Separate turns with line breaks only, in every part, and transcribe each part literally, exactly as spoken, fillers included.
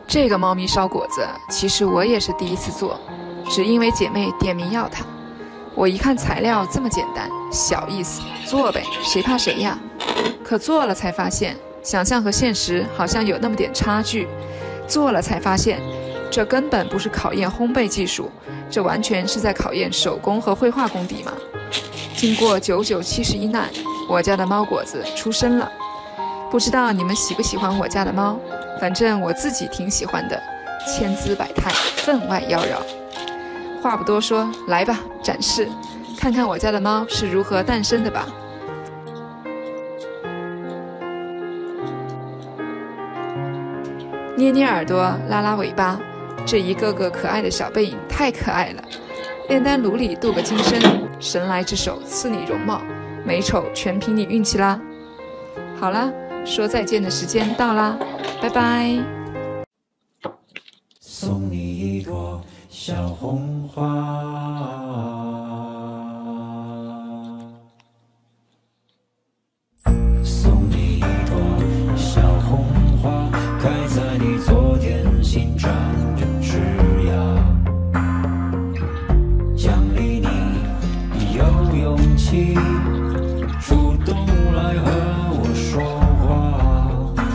这个猫咪烧果子，其实我也是第一次做，只因为姐妹点名要它。我一看材料这么简单，小意思，做呗，谁怕谁呀？可做了才发现，想象和现实好像有那么点差距。做了才发现，这根本不是考验烘焙技术，这完全是在考验手工和绘画功底嘛。经过九九七十一难，我家的猫果子出生了。不知道你们喜不喜欢我家的猫？反正我自己挺喜欢的，千姿百态，分外妖娆。话不多说，来吧，展示，看看我家的猫是如何诞生的吧。捏捏耳朵，拉拉尾巴，这一个个可爱的小背影太可爱了。炼丹炉里镀个金身，神来之手赐你容貌，美丑全凭你运气啦。好啦，说再见的时间到啦，拜拜。
送你一朵小红花，送你一朵小红花，开在你昨天新长的枝桠，奖励你有勇气主动来和我说话，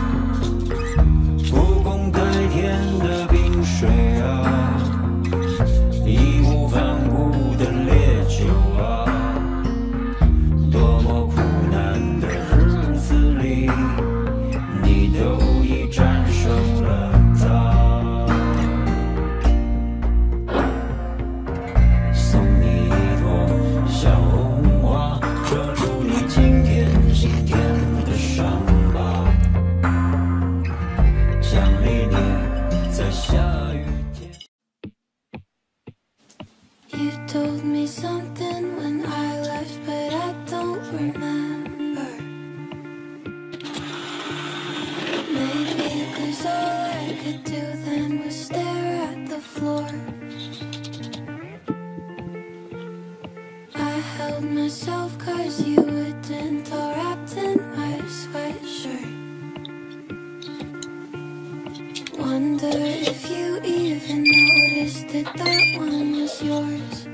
不共戴天的冰水啊，义无反顾的烈酒啊，多么苦难的日子里，你都已战胜了它。送你一朵小红花，遮住你今天心田的伤疤，奖励你在下雨天。
You told me something when I left, but I don't remember. Maybe cause all I could do then was stare at the floor. I held myself cause you wouldn't, all wrapped in my sweatshirt. Wonder if you even noticed that that one was yours.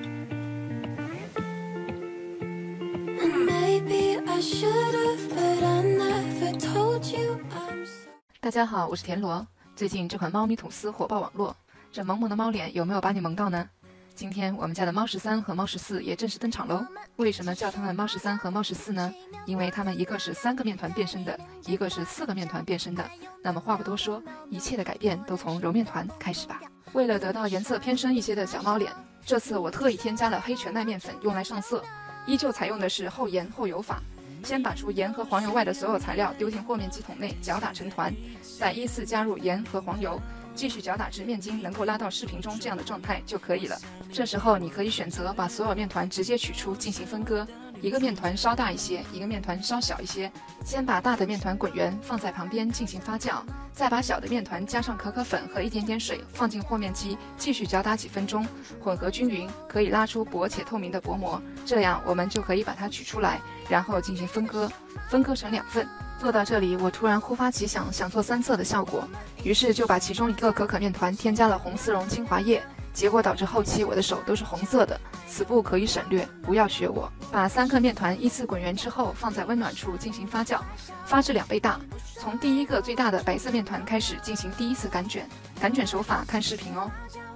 And maybe I should have, but I never told you I'm sorry.
大家好，我是田螺。最近这款猫咪吐司火爆网络，这萌萌的猫脸有没有把你萌到呢？今天我们家的猫十三和猫十四也正式登场喽。为什么叫它们猫十三和猫十四呢？因为它们一个是三个面团变身的，一个是四个面团变身的。那么话不多说，一切的改变都从揉面团开始吧。为了得到颜色偏深一些的小猫脸，这次我特意添加了黑全麦面粉用来上色，依旧采用的是后盐后油法。先把除盐和黄油外的所有材料丢进和面机桶内搅打成团，再依次加入盐和黄油，继续搅打至面筋能够拉到视频中这样的状态就可以了。这时候你可以选择把所有面团直接取出进行分割，一个面团稍大一些，一个面团稍小一些。先把大的面团滚圆放在旁边进行发酵，再把小的面团加上可可粉和一点点水放进和面机继续搅打几分钟，混合均匀，可以拉出薄且透明的薄膜，这样我们就可以把它取出来，然后进行分割，分割成两份。做到这里，我突然忽发奇想，想做三色的效果，于是就把其中一个可可面团添加了红丝绒精华液，结果导致后期我的手都是红色的，此步可以省略，不要学我。把三颗面团依次滚圆之后，放在温暖处进行发酵，发至两倍大。从第一个最大的白色面团开始进行第一次擀卷，擀卷手法看视频哦。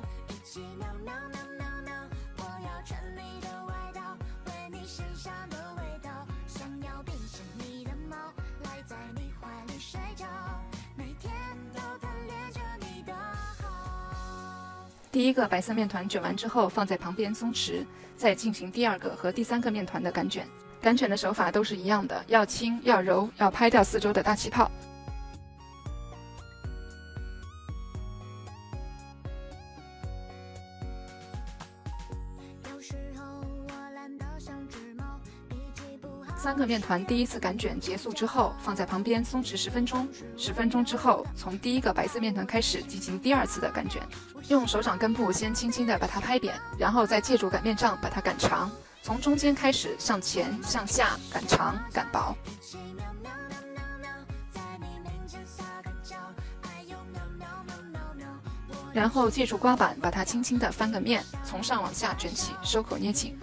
第一个白色面团卷完之后放在旁边松弛，再进行第二个和第三个面团的擀卷。擀卷的手法都是一样的，要轻要柔，要拍掉四周的大气泡。三个面团第一次擀卷结束之后，放在旁边松弛十分钟。十分钟之后，从第一个白色面团开始进行第二次的擀卷，用手掌根部先轻轻的把它拍扁，然后再借助擀面杖把它擀长，从中间开始向前向下擀长擀薄。 然后借助刮板把它轻轻地翻个面，从上往下卷起，收口捏紧。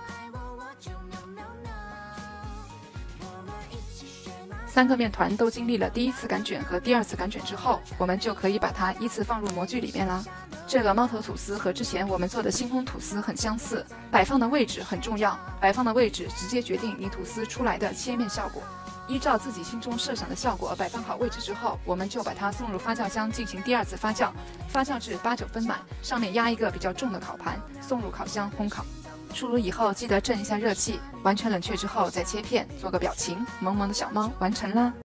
三个面团都经历了第一次擀卷和第二次擀卷之后，我们就可以把它依次放入模具里面啦。这个猫头吐司和之前我们做的星空吐司很相似，摆放的位置很重要，摆放的位置直接决定你吐司出来的切面效果。依照自己心中设想的效果摆放好位置之后，我们就把它送入发酵箱进行第二次发酵，发酵至八九分满，上面压一个比较重的烤盘，送入烤箱烘烤。出炉以后记得震一下热气，完全冷却之后再切片，做个表情，萌萌的小猫完成啦。